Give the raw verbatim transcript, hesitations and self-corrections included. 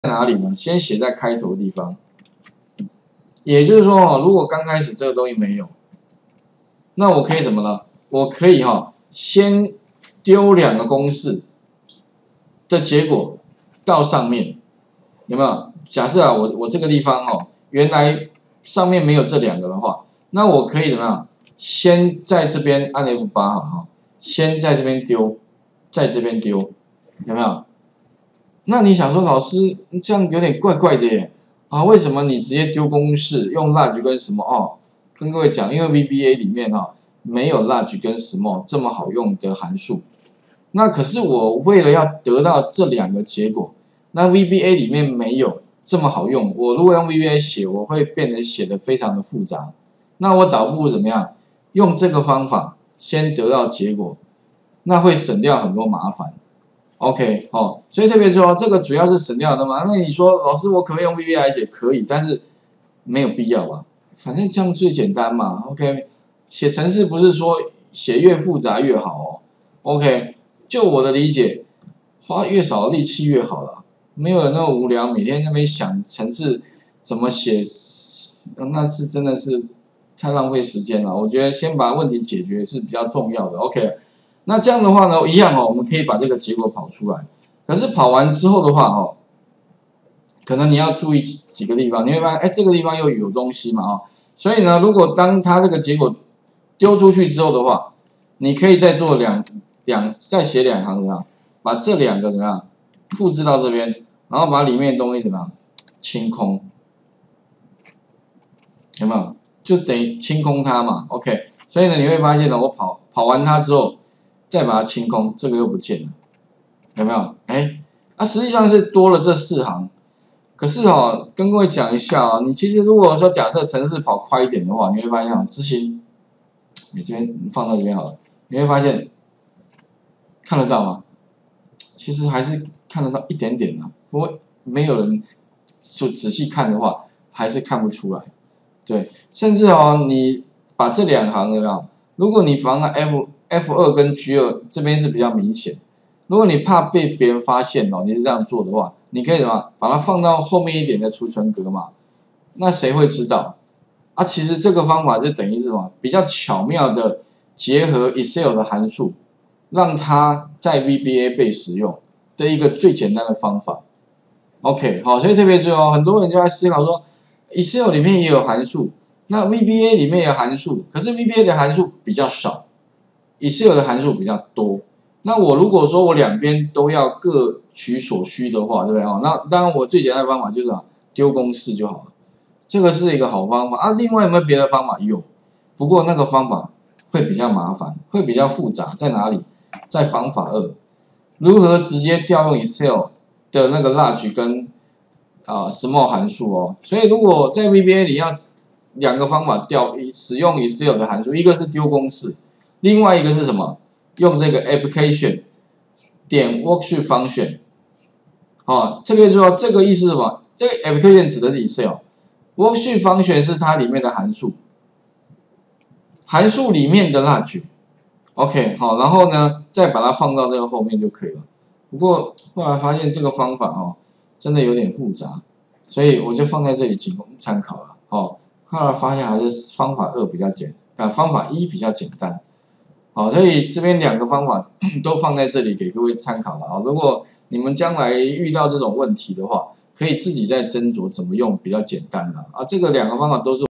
哪里呢？先写在开头的地方。也就是说哦，如果刚开始这个东西没有，那我可以怎么呢？我可以哈、哦，先丢两个公式的结果到上面，有没有？假设啊，我我这个地方哦，原来上面没有这两个的话，那我可以怎么样？先在这边按 F 八 好哈，先在这边丢，在这边丢，有没有？那你想说，老师这样有点怪怪的耶啊？为什么你直接丢公式用 large 跟什么哦？跟各位讲，因为 V B A 里面哈、哦、没有 large 跟 small 这么好用的函数。那可是我为了要得到这两个结果，那 V B A 里面没有这么好用。我如果用 V B A 写，我会变得写的非常的复杂。那我倒不如怎么样？用这个方法先得到结果，那会省掉很多麻烦。OK， 哦，所以特别说这个主要是省掉的嘛。那你说老师，我可不可以用 V B A 来写？可以，但是没有必要吧？反正这样最简单嘛。OK， 写程式不是说写越复杂越好哦。OK， 就我的理解，花越少力气越好了。没有人那么无聊，每天在那边想程式怎么写，那是真的是太浪费时间了。我觉得先把问题解决是比较重要的。OK。那这样的话呢，一样哦，我们可以把这个结果跑出来。可是跑完之后的话，哦，可能你要注意几个地方，你会发现，哎，这个地方又有东西嘛，哦，所以呢，如果当它这个结果丢出去之后的话，你可以再做两两再写两行怎么样，把这两个怎么样复制到这边，然后把里面的东西怎么样清空，有没有？就等于清空它嘛 ，OK。所以呢，你会发现呢，我跑跑完它之后。再把它清空，这个又不见了，有没有？哎，啊，实际上是多了这四行。可是哦，跟各位讲一下啊、哦，你其实如果说假设程式跑快一点的话，你会发现执行，你这边放到这边好了，你会发现看得到吗？其实还是看得到一点点的、啊，不过没有人就仔细看的话，还是看不出来。对，甚至哦，你把这两行有没有？如果你放了 F F 二跟 G 二这边是比较明显，如果你怕被别人发现哦，你是这样做的话，你可以什么把它放到后面一点的储存格嘛？那谁会知道？啊，其实这个方法就等于是什么？比较巧妙的结合 Excel 的函数，让它在 V B A 被使用的一个最简单的方法。OK， 好，所以特别注意哦，很多人就在思考说 ，Excel 里面也有函数，那 V B A 里面也有函数，可是 V B A 的函数比较少。Excel 的函数比较多，那我如果说我两边都要各取所需的话，对不对啊？那当然我最简单的方法就是啊丢公式就好了，这个是一个好方法啊。另外有没有别的方法？有，不过那个方法会比较麻烦，会比较复杂，在哪里？在方法二，如何直接调用 Excel 的那个 large 跟啊 small 函数哦。所以如果在 V B A 里要两个方法调使用 Excel 的函数，一个是丢公式。另外一个是什么？用这个 application 点 worksheet function， 哦，这个说这个意思是什么？这个 application 指的是 Excel，worksheet function 是它里面的函数，函数里面的 large，OK， 好，然后呢，再把它放到这个后面就可以了。不过后来发现这个方法哦，真的有点复杂，所以我就放在这里仅供参考了。哦，后来发现还是方法二比较简，啊，方法一比较简单。好，所以这边两个方法都放在这里给各位参考了啊。如果你们将来遇到这种问题的话，可以自己再斟酌怎么用比较简单的啊。这个两个方法都是。